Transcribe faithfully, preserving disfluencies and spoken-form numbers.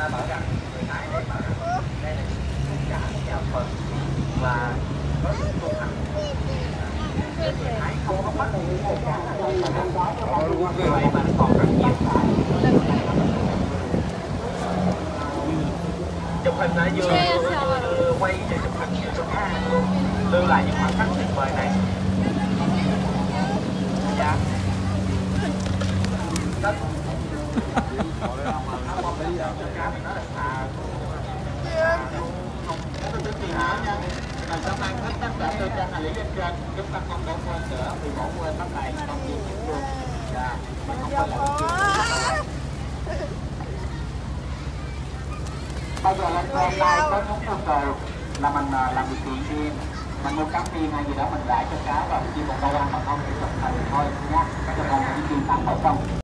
ta bảo rằng người Thái đây bảo rằng đây là con cá nhà Phật và có sự tu hành. Người Thái không có bắt con cá nào mà ăn đó, vì vậy mà nó còn rất nhiều. Chụp hình là vừa, vừa, vừa quay và chụp hình vừa chụp cá luôn, lưu lại những khoảnh khắc tuyệt vời này. Dạ. Đó. Mà sau này hết tất cả tôi cho hành lý lên trên, chúng ta không để quên nữa, vì bỏ quên tấm này không gì hết luôn. Dạ, mình không quên lại. Bây giờ lên trên đây có chúng yêu cầu là mình làm việc kiện riêng, mình mua cá viên hay gì đó mình rải cho cá và chỉ một câu ăn mà không chỉ chụp hình thôi nha. Các bạn chỉ chuyên tắm vào trong.